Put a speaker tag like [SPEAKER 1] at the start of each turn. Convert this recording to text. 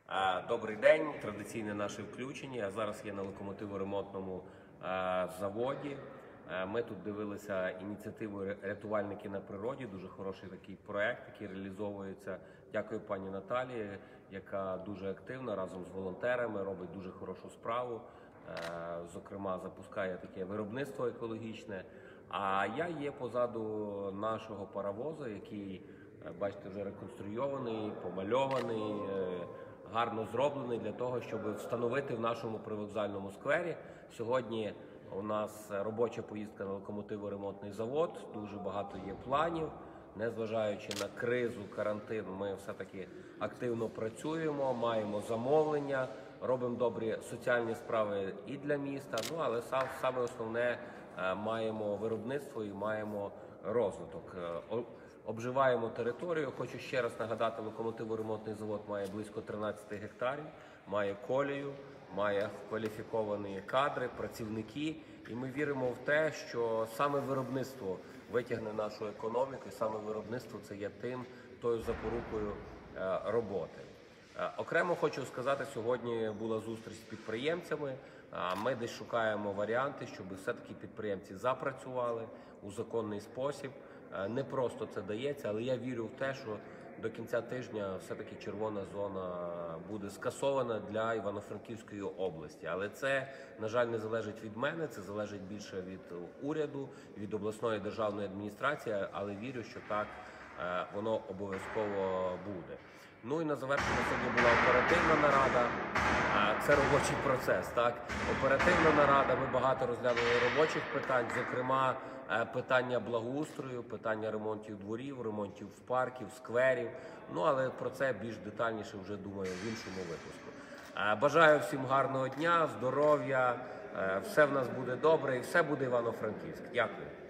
[SPEAKER 1] Добрий день, традиційне наше включення. Я зараз є на локомотиворемонтному заводі. Ми тут дивилися ініціативу «Рятувальники на природі». Дуже хороший такий проект, який реалізовується. Дякую пані Наталії, яка дуже активна разом з волонтерами, робить дуже хорошу справу. Зокрема, запускає таке виробництво екологічне. А я є позаду нашого паровоза, який, бачите, вже реконструйований, помальований, гарно зроблений для того, щоб встановити в нашому привокзальному сквері. Сьогодні у нас робоча поїздка на локомотиворемонтний завод, дуже багато є планів. Незважаючи на кризу, карантин, ми все-таки активно працюємо, маємо замовлення, робимо добрі соціальні справи і для міста, але саме основне – маємо виробництво і маємо розвиток. Обживаємо територію. Хочу ще раз нагадати, локомотиворемонтний завод має близько 13 гектарів, має колію, має кваліфіковані кадри, працівники. І ми віримо в те, що саме виробництво витягне нашу економіку, і саме виробництво це є тою запорукою роботи. Окремо хочу сказати, сьогодні була зустріч з підприємцями. Ми десь шукаємо варіанти, щоб все-таки підприємці запрацювали у законний спосіб. Не просто це дається, але я вірю в те, що до кінця тижня все-таки червона зона буде скасована для Івано-Франківської області. Але це, на жаль, не залежить від мене, це залежить більше від уряду, від обласної державної адміністрації, але вірю, що так воно обов'язково буде. Ну і на завершення сьогодні була оперативна нарада. Це робочий процес, так? Оперативна нарада, ми багато розглянули робочих питань, зокрема питання благоустрою, питання ремонтів дворів, ремонтів парків, скверів. Але про це більш детальніше вже, думаю, в іншому випуску. Бажаю всім гарного дня, здоров'я, все в нас буде добре і все буде Івано-Франківськ. Дякую.